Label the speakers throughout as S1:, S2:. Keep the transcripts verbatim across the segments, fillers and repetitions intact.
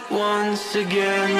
S1: once again.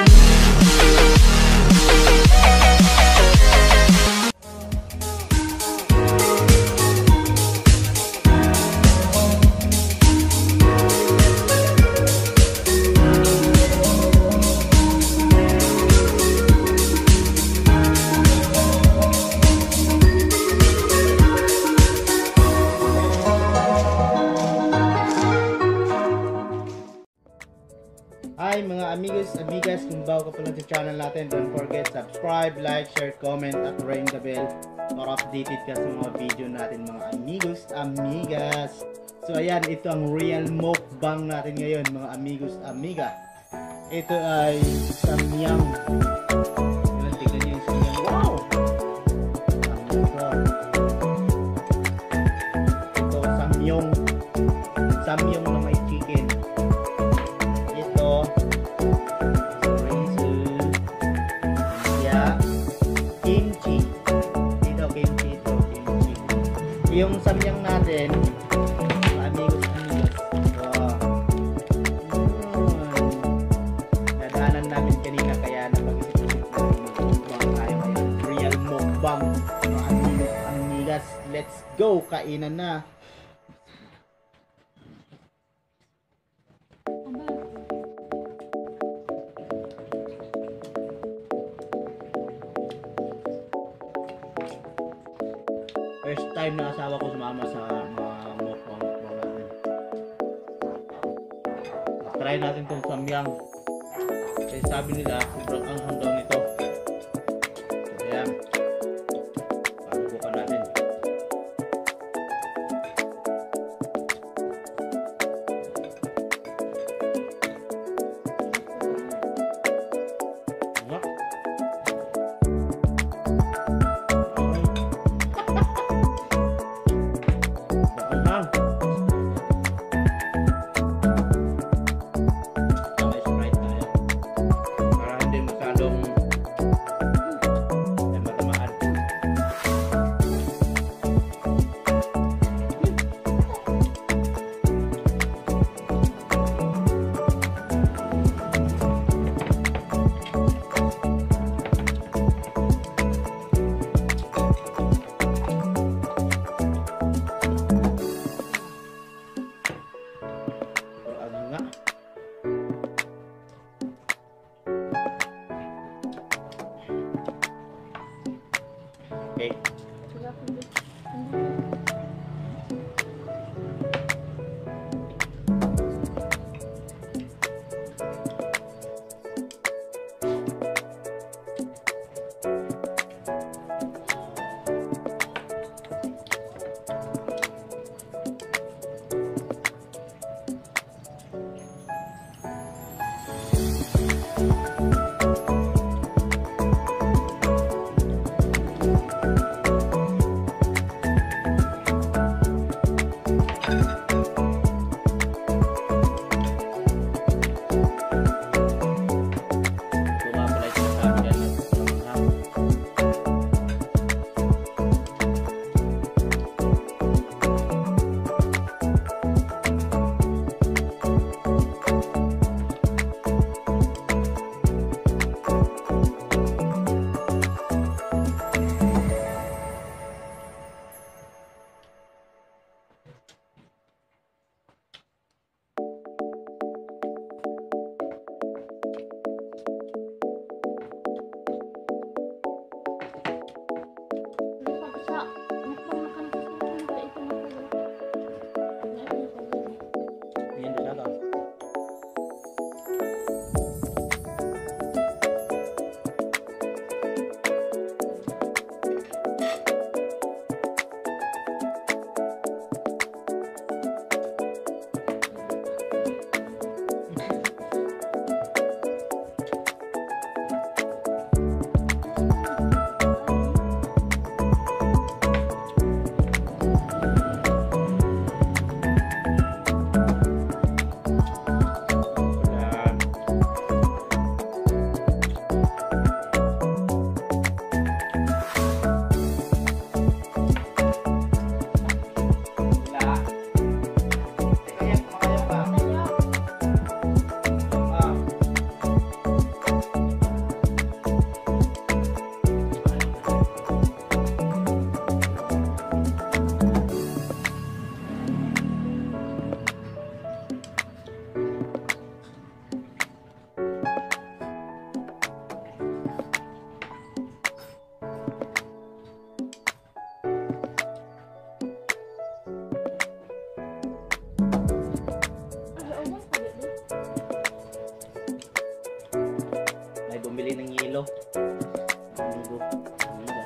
S2: Hi mga amigos, amigas, kung bago ka pa lang sa channel natin, don't forget subscribe, like, share, comment at ring the bell para updated ka sa mga video natin mga amigos, amigas. So ayan, ito ang real mukbang natin ngayon mga amigos, amiga. Ito ay samyang. Ayan, tignan nyo yung samyang. Wow! Ito samyong. Samyong na may chicken. Kimchi. Dito kimchi, ito kimchi. Yung samyang natin, mga amigos, amigos. So, yun. Nadaanan namin kanina kaya napag-isip-isip natin mukbang tayo ngayon. Real mukbang. Mga amigos, amigas. Let's go! Kainan na. First time na asawa ko sumama sa mga mukbang-mukbang natin. Try natin itong samyang. Kasi sabi nila, sobrang anghang daw nito. So, ayan. Pasubukan natin. Okay. bro. Amiga.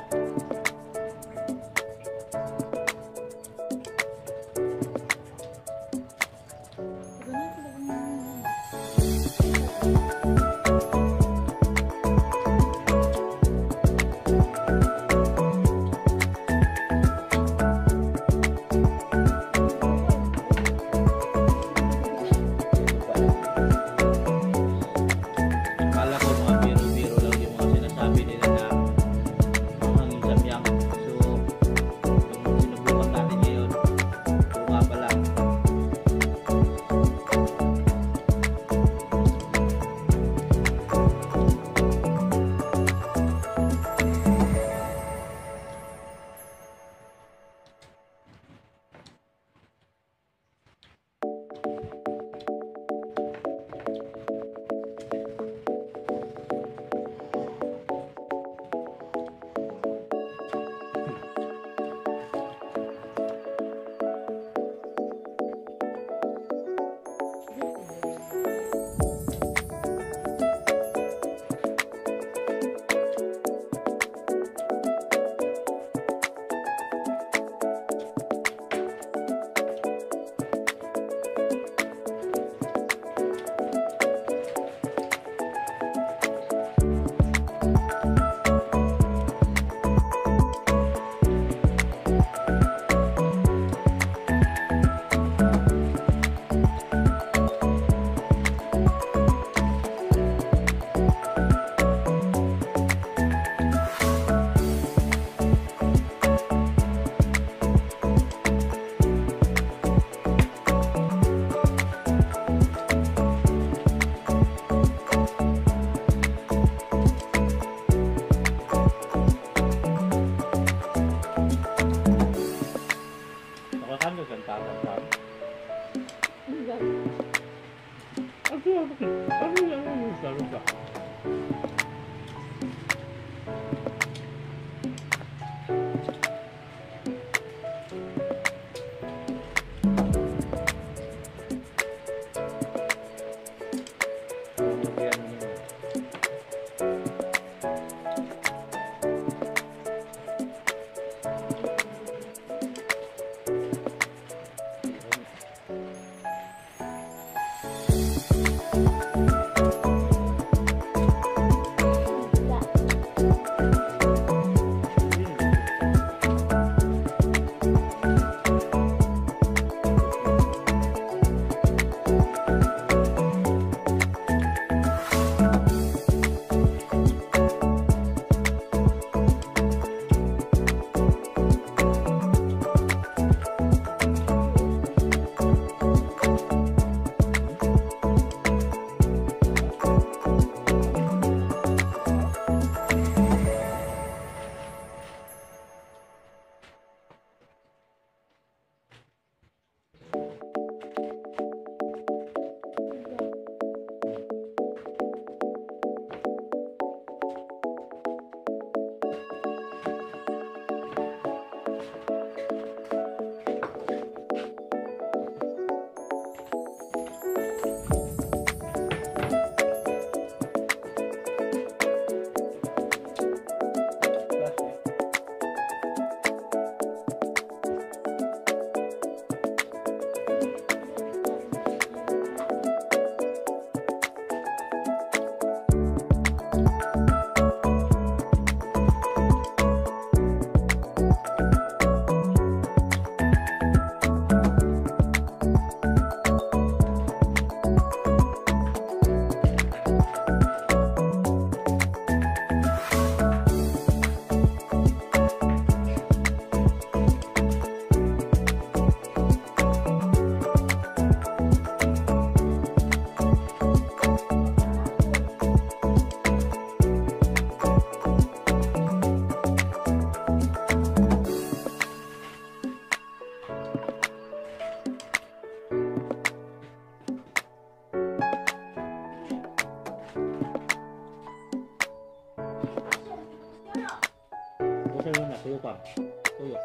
S2: Tuyo pa. Tuyo.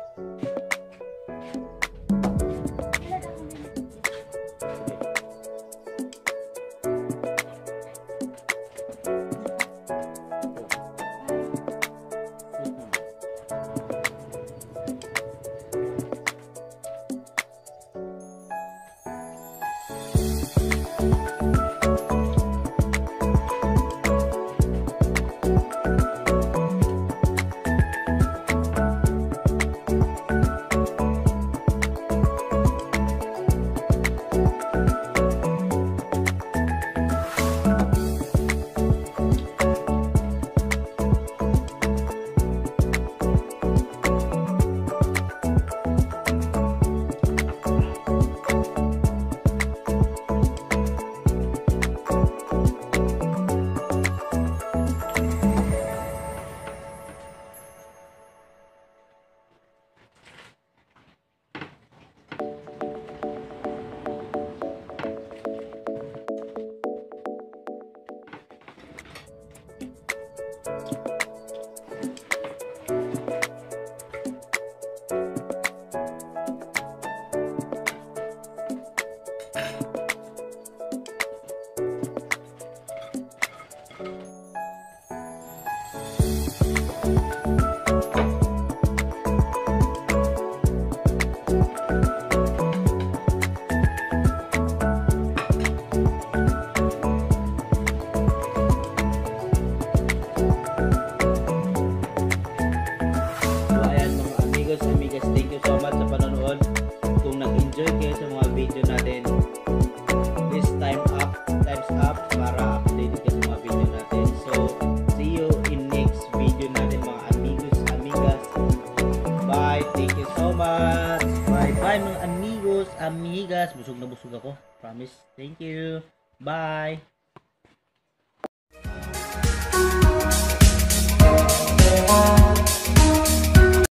S2: amigas. Busog na busog ako. Promise. Thank you. Bye.
S1: Oh